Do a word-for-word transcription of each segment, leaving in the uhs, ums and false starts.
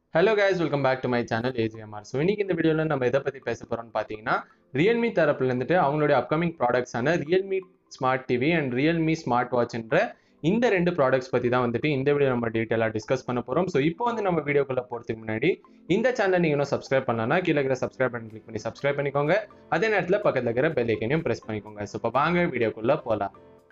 Hello guys, welcome back to my channel A J M R. So இன்னைக்கு இந்த வீடியோல நம்ம எதை பத்தி பேச போறோம்னு பாத்தீங்கன்னா Realme தரப்புல இருந்துட்டு அவங்களுடைய அப்கமிங் ப்ராடக்ட்ஸ் ஆன Realme Smart T V and Realme Smart Watch என்ற இந்த ரெண்டு ப்ராடக்ட்ஸ் பத்தி தான் வந்துட்டு இந்த வீடியோ நம்ம டீடைலா டிஸ்கஸ் பண்ண போறோம். சோ இப்போ வந்து நம்ம வீடியோக்குள்ள போறதுக்கு முன்னாடி இந்த சேனலை நீங்க இன்னும் சப்ஸ்கிரைப் பண்ணலனா கீழ இருக்கிற சப்ஸ்கிரைப் பட்டன் கிளிக் பண்ணி சப்ஸ்கிரைப் பண்ணிக்கோங்க. அதே நேரத்துல பக்கத்துல இருக்கிற பெல் ஐகானையும் பிரஸ் பண்ணிக்கோங்க. சோ இப்போ வாங்க வீடியோக்குள்ள போலாம்.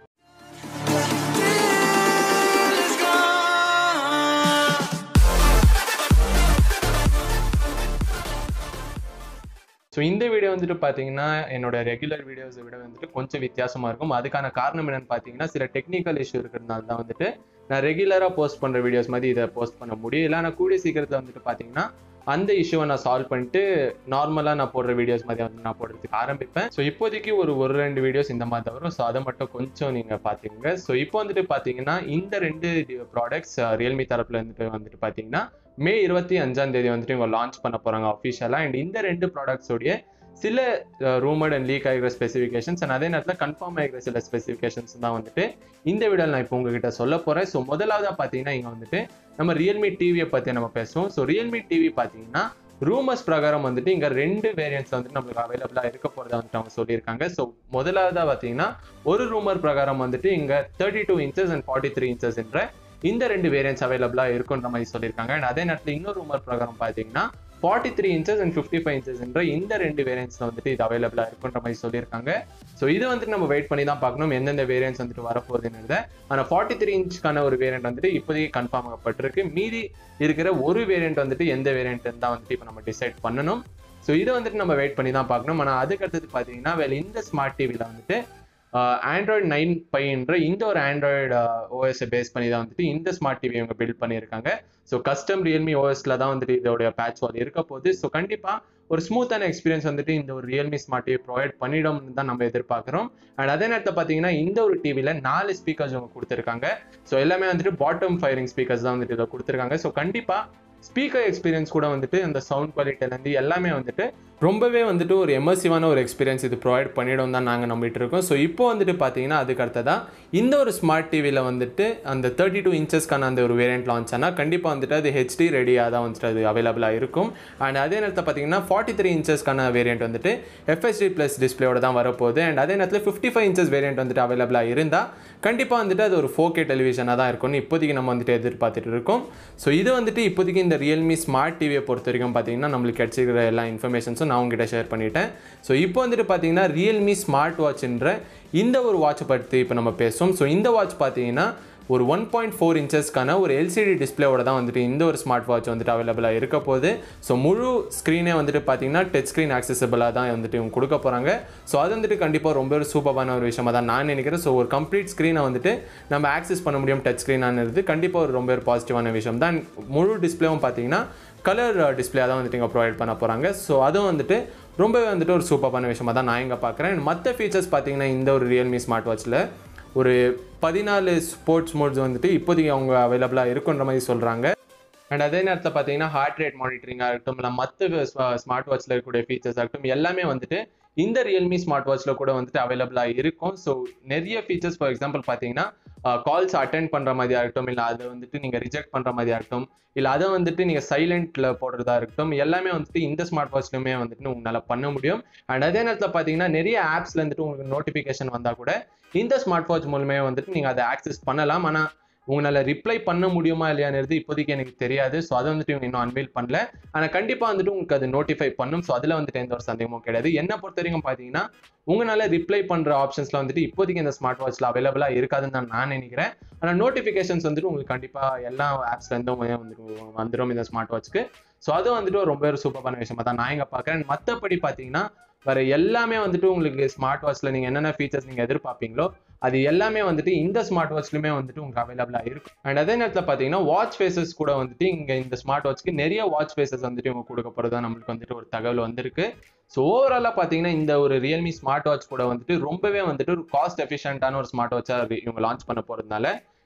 ஸோ இந்த வீடியோ வந்துட்டு பார்த்தீங்கன்னா என்னோட ரெகுலர் வீடியோஸை விட வந்துட்டு கொஞ்சம் வித்தியாசமாக இருக்கும். அதுக்கான காரணம் என்னென்னு பார்த்தீங்கன்னா சில டெக்னிக்கல் இஷ்யூ இருக்கிறதுனால தான் வந்துட்டு நான் ரெகுலராக போஸ்ட் பண்ணுற வீடியோஸ் மாதிரி இதை போஸ்ட் பண்ண முடியும். இல்லை நான் கூடிய சீக்கிரத்தில் வந்துட்டு பார்த்தீங்கன்னா அந்த இஷ்யூவை நான் சால்வ் பண்ணிட்டு நார்மலாக நான் போடுற வீடியோஸ் மாதிரி வந்து நான் போடுறதுக்கு ஆரம்பிப்பேன். ஸோ இப்போதைக்கு ஒரு ஒரு ரெண்டு வீடியோஸ் இந்த மாதிரி வரும். ஸோ அதை மட்டும் கொஞ்சம் நீங்கள் பார்த்துக்கோங்க. ஸோ இப்போ வந்துட்டு பார்த்தீங்கன்னா இந்த ரெண்டு ப்ராடக்ட்ஸ் ரியல்மி தரப்புல இருந்துட்டு வந்துட்டு பார்த்தீங்கன்னா மே இருபத்தி அஞ்சாம் தேதி வந்துட்டு இவங்க லான்ச் பண்ண போறாங்க அஃபிஷியலா. அண்ட் இந்த ரெண்டு ப்ராடக்ட்ஸோடைய சில ரூமர்ட் அண்ட் லீக் ஆகிற ஸ்பெசிஃபிகேஷன்ஸ் அண்ட் அதே நேரத்தில் கன்ஃபார்ம் ஆகிற சில ஸ்பெசிஃபிகேஷன்ஸ் தான் வந்துட்டு இந்த வீடியோவில் நான் இப்போ உங்ககிட்ட சொல்ல போறேன். ஸோ முதலாவதா பார்த்தீங்கன்னா இங்கே வந்துட்டு நம்ம ரியல்மி டிவியை பற்றி நம்ம பேசுவோம். ஸோ ரியல்மி டிவி பார்த்தீங்கன்னா ரூமர்ஸ் பிரகாரம் வந்துட்டு இங்கே ரெண்டு வேரியன்ட்ஸ் வந்துட்டு நம்மளுக்கு அவைலபிளாக இருக்க போகிறதா வந்துட்டு அவங்க சொல்லியிருக்காங்க. ஸோ முதலாவதா பார்த்தீங்கன்னா ஒரு ரூமர் பிரகாரம் வந்துட்டு இங்கே thirty two inches and forty three inches என்ற இந்த ரெண்டு வேரியன்ட்ஸ் அவைலபிளாக இருக்குன்ற மாதிரி சொல்லியிருக்காங்க. அண்ட் அதே நேரத்தில் இன்னொரு ரூமர் பிரகாரம் பார்த்தீங்கன்னா forty three inches and fifty five inches என்ற இந்த ரெண்டு வேரியன்ட்ஸ் வந்துட்டு இது அவைலபிளாக இருக்குன்ற மாதிரி சொல்லியிருக்காங்க. ஸோ இது வந்துட்டு நம்ம வெயிட் பண்ணி தான் பார்க்கணும் எந்தெந்த வேரியன்ட்ஸ் வந்துட்டு வரப்போகுதுன்னு. ஆனால் ஃபார்ட்டி த்ரீ இன்ச்சுக்கான ஒரு வேரியன்ட் வந்துட்டு இப்போதைக்கு கன்ஃபார்ம் ஆகப்பட்டிருக்கு. மீதி இருக்கிற ஒரு வேரியன்ட் வந்துட்டு எந்த வேரியன்ட் தான் வந்துட்டு இப்போ நம்ம டிசைட் பண்ணணும். ஸோ இதை வந்துட்டு நம்ம வெயிட் பண்ணி தான் பார்க்கணும். ஆனால் அதுக்கடுத்தது பார்த்தீங்கன்னா வேலை இந்த ஸ்மார்ட் டிவியில் வந்துட்டு ஆண்ட்ராய்டு நைன் பைன்ற இந்த ஒரு ஆண்ட்ராய்டு ஓஎஸை பேஸ் பண்ணி தான் வந்துட்டு இந்த ஸ்மார்ட் டிவி இவங்க பில்ட் பண்ணியிருக்காங்க. ஸோ கஸ்டம் ரியல்மி ஓஎஸ்ல தான் வந்துட்டு இதோடைய பேட்ச் வால் இருக்க போகுது. ஸோ கண்டிப்பாக ஒரு ஸ்மூத்தான எக்ஸ்பீரியன்ஸ் வந்துட்டு இந்த ஒரு ரியல்மி ஸ்மார்ட் டிவி ப்ரொவைட் பண்ணிடும்னு தான் நம்ம எதிர்பார்க்குறோம். அண்ட் அதே நேரத்தில் பார்த்தீங்கன்னா இந்த ஒரு டிவியில் நாலு ஸ்பீக்கர்ஸ் அவங்க கொடுத்துருக்காங்க. ஸோ எல்லாமே வந்துட்டு பாட்டம் ஃபயரிங் ஸ்பீக்கர்ஸ் தான் வந்துட்டு இதை கொடுத்துருக்காங்க. ஸோ கண்டிப்பாக ஸ்பீக்கர் எக்ஸ்பீரியன்ஸ் கூட வந்துட்டு அந்த சவுண்ட் குவாலிட்டிலேருந்து எல்லாமே வந்துட்டு ரொம்பவே வந்துட்டு ஒரு எமர்சிவான ஒரு எக்ஸ்பீரியன்ஸ் இது ப்ரொவைட் பண்ணிடும் தான் நாங்கள் நம்பிட்டு இருக்கோம். ஸோ இப்போ வந்துட்டு பார்த்தீங்கன்னா அதுக்கு அடுத்ததான் இந்த ஒரு ஸ்மார்ட் டிவியில் வந்துட்டு அந்த தேர்ட்டி டூ இன்ச்சஸ்க்கான அந்த ஒரு வேரியன்ட் லான்ச் ஆனால் கண்டிப்பாக வந்துட்டு அது ஹெச்டி ரெடியாக தான் வந்துட்டு அது அவைலபிளாக இருக்கும். அண்ட் அதே நேரத்தில் பார்த்தீங்கன்னா ஃபார்ட்டி த்ரீ இன்ச்சஸ்க்கான வேரியன்ட் வந்துட்டு எஃப்எஸ்டி ப்ளஸ் டிஸ்பிளேயோட தான் வரப்போகுது. அண்ட் அதே நேரத்தில் ஃபிஃப்டி ஃபைவ் இன்ச்சஸ் வேரியன்ட் வந்துட்டு அவைலபிளாக இருந்தால் கண்டிப்பாக வந்துட்டு அது ஒரு ஃபோர் கே டெலிவிஷனாக தான் இருக்கும்னு இப்போதைக்கு நம்ம வந்துட்டு எதிர்பார்த்துட்டு இருக்கோம். ஸோ இது வந்துட்டு இப்போதைக்கு இந்த ரியல்மி ஸ்மார்ட் டிவியை பொறுத்த வரைக்கும் பார்த்தீங்கன்னா நம்மளுக்கு கிடைச்சிக்கிற எல்லா இன்ஃபர்மேஷன்ஸும் நான் உங்ககிட்ட ஷேர் பண்ணிட்டேன். ஸோ இப்போ வந்துட்டு பார்த்தீங்கன்னா ரியல்மி ஸ்மார்ட் வாட்ச்ன்ற இந்த ஒரு வாட்சை பற்றி இப்போ நம்ம பேசுவோம். ஸோ இந்த வாட்ச் பார்த்தீங்கன்னா ஒரு ஒன் பாயிண்ட் ஃபோர் இன்ச்சஸ்க்கான ஒரு எல்சிடி டிஸ்பிளேவோட தான் வந்துட்டு இந்த ஒரு ஸ்மார்ட் வாட்ச் வந்துட்டு அவைலபிளாக இருக்க போகுது. ஸோ முழு ஸ்க்ரீனே வந்துட்டு பார்த்தீங்கன்னா டச் ஸ்க்ரீன் ஆக்சசபிளாக தான் வந்துட்டு இவங்க கொடுக்க போகிறாங்க. ஸோ அது வந்துட்டு கண்டிப்பாக ரொம்ப ஒரு சூப்பரான ஒரு விஷயமாக தான் நான் நினைக்கிறேன். ஸோ ஒரு கம்ப்ளீட் ஸ்க்ரீனை வந்துட்டு நம்ம ஆக்சஸ் பண்ண முடியும் டச் ஸ்க்ரீனானது கண்டிப்பாக ஒரு ரொம்ப ஒரு பாசிட்டிவான விஷயம் தான். முழு டிஸ்பிளேவும் பார்த்தீங்கன்னா கலர் டிஸ்பிளேயாக தான் வந்துட்டு இங்கே ப்ரொவைட் பண்ண போகிறாங்க. ஸோ அதுவும் வந்துட்டு ரொம்பவே வந்துட்டு ஒரு சூப்பரான விஷயமாக தான் நான் இங்கே பார்க்குறேன். மற்ற ஃபீச்சர்ஸ் பார்த்தீங்கன்னா இந்த ஒரு ரியல்மி ஸ்மார்ட் வாட்சில் ஒரு பதினாலு ஸ்போர்ட்ஸ் மோட்ஸ் வந்துட்டு இப்போதைக்கு அவங்க அவைலபிளாக இருக்குன்ற மாதிரி சொல்கிறாங்க. அண்ட் அதே நேரத்தில் பார்த்தீங்கன்னா ஹார்ட் ரேட் மானிட்டரிங்காக இருக்கட்டும் இல்லை மற்ற ஸ்மார்ட் வாட்சில் இருக்கக்கூடிய ஃபீச்சர்ஸ் ஆகட்டும் எல்லாமே வந்துட்டு இந்த ரியல்மி ஸ்மார்ட் வாட்சில் கூட வந்துட்டு அவைலபிளாக இருக்கும். ஸோ நிறைய ஃபீச்சர்ஸ் ஃபார் எக்ஸாம்பிள் பார்த்தீங்கன்னா கால்ஸ் அட்டென்ட் பண்ணுற மாதிரி ஆகட்டும் இல்லை அதை வந்துட்டு நீங்கள் ரிஜெக்ட் பண்ணுற மாதிரி ஆகட்டும் இல்லை அதை வந்துட்டு நீங்கள் சைலண்ட்டில் போடுறதா இருக்கட்டும் எல்லாமே வந்துட்டு இந்த ஸ்மார்ட் வாட்ச்லையுமே வந்துட்டு உங்களால் பண்ண முடியும். அண்ட் அதே நேரத்தில் பார்த்தீங்கன்னா நிறைய ஆப்ஸில் வந்துட்டு உங்களுக்கு நோட்டிஃபிகேஷன் வந்தால் கூட இந்த ஸ்மார்ட் வாட்ச் மூலமே வந்துட்டு நீங்கள் அதை ஆக்சஸ் பண்ணலாம். ஆனால் உங்களால் ரிப்ளை பண்ண முடியுமா இல்லையானது இப்போதைக்கு எனக்கு தெரியாது. ஸோ அதை வந்துட்டு இவங்க இன்னும் அன்வீல் பண்ணல. ஆனால் கண்டிப்பாக வந்துட்டு உங்களுக்கு அது நோட்டிஃபை பண்ணும். ஸோ அதில் வந்துட்டு எந்த ஒரு சந்தேகமும் கிடையாது. என்ன பொறுத்த வரைக்கும் பார்த்தீங்கன்னா உங்களால் ரிப்ளை பண்ணுற ஆப்ஷன்ஸ்லாம் வந்துட்டு இப்போதைக்கு இந்த ஸ்மார்ட் வாட்சில் அவைலபிளாக இருக்காதுன்னு தான் நான் நினைக்கிறேன். ஆனால் நோட்டிஃபிகேஷன்ஸ் வந்துட்டு உங்களுக்கு கண்டிப்பாக எல்லா ஆப்ஸ்லேருந்தும் வந்துட்டு வந்துடும் இந்த ஸ்மார்ட் வாட்ச்க்கு. ஸோ அது வந்துட்டு ரொம்ப ஒரு சூப்பரான விஷயமா தான் நான் இங்கே பார்க்குறேன். மற்றபடி பார்த்தீங்கன்னா வேறு எல்லாமே வந்துட்டு உங்களுக்கு ஸ்மார்ட் வாட்சில் நீங்கள் என்னென்ன ஃபீச்சர்ஸ் நீங்கள் எதிர்பார்ப்பீங்களோ அது எல்லாமே வந்துட்டு இந்த ஸ்மார்ட் வாட்ச்லையுமே வந்துட்டு உங்களுக்கு அவைலபிளாக இருக்கும். அண்ட் அதே நேரத்தில் பார்த்தீங்கன்னா வாட்ச் ஃபேஸஸ் கூட வந்துட்டு இங்கே இந்த ஸ்மார்ட் வாட்ச்க்கு நிறைய வாட்ச் ஃபேஸஸ் வந்துட்டு இவங்க கொடுக்க போகிறதா நம்மளுக்கு வந்துட்டு ஒரு தகவல் வந்திருக்கு. ஸோ ஓவராலாக பார்த்தீங்கன்னா இந்த ஒரு ரியல்மி ஸ்மார்ட் வாட்ச் கூட வந்துட்டு ரொம்பவே வந்துட்டு ஒரு காஸ்ட் எஃபிஷியன்டான ஒரு ஸ்மார்ட் வாட்சாக இவங்க லான்ச் பண்ண போகிறதுனால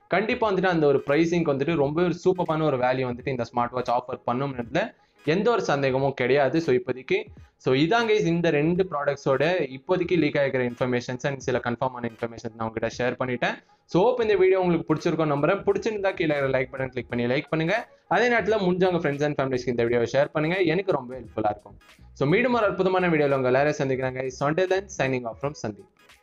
கண்டிப்பா வந்துட்டு அந்த ஒரு ப்ரைஸிங்க்கு வந்துட்டு ரொம்ப ஒரு சூப்பரான ஒரு வேல்யூ வந்துட்டு இந்த ஸ்மார்ட் வாட்ச் ஆஃபர் பண்ணும்ன்றதுல எந்த ஒரு சந்தேகமும் கிடையாது. ஸோ இப்போதைக்கு ஸோ இதாங்க இந்த ரெண்டு ப்ராடக்ட்ஸோட இப்போதைக்கு லீக் ஆகிற இன்ஃபர்மேஷன்ஸ் அண்ட் சில கன்ஃபார்மான இன்ஃபர்மேஷன் நான் உங்ககிட்ட ஷேர் பண்ணிட்டேன். ஸோ இப்போ இந்த வீடியோ உங்களுக்கு பிடிச்சிருக்கும் நம்புறேன். பிடிச்சிருந்தா கீழே லைக் பட்டன் கிளிக் பண்ணி லைக் பண்ணுங்க. அதே நேரத்தில் முடிஞ்சவங்க ஃப்ரெண்ட்ஸ் அண்ட் ஃபேமிலிஸ்க்கு இந்த வீடியோவை ஷேர் பண்ணுங்க. எனக்கு ரொம்ப ஹெல்ப்ஃபுல்லாக இருக்கும். ஸோ மீண்டும் ஒரு அற்புதமான வீடியோவில் உங்கள் எல்லாரையும் சந்திக்கிறாங்க. Sunday then signing off from Sandeep.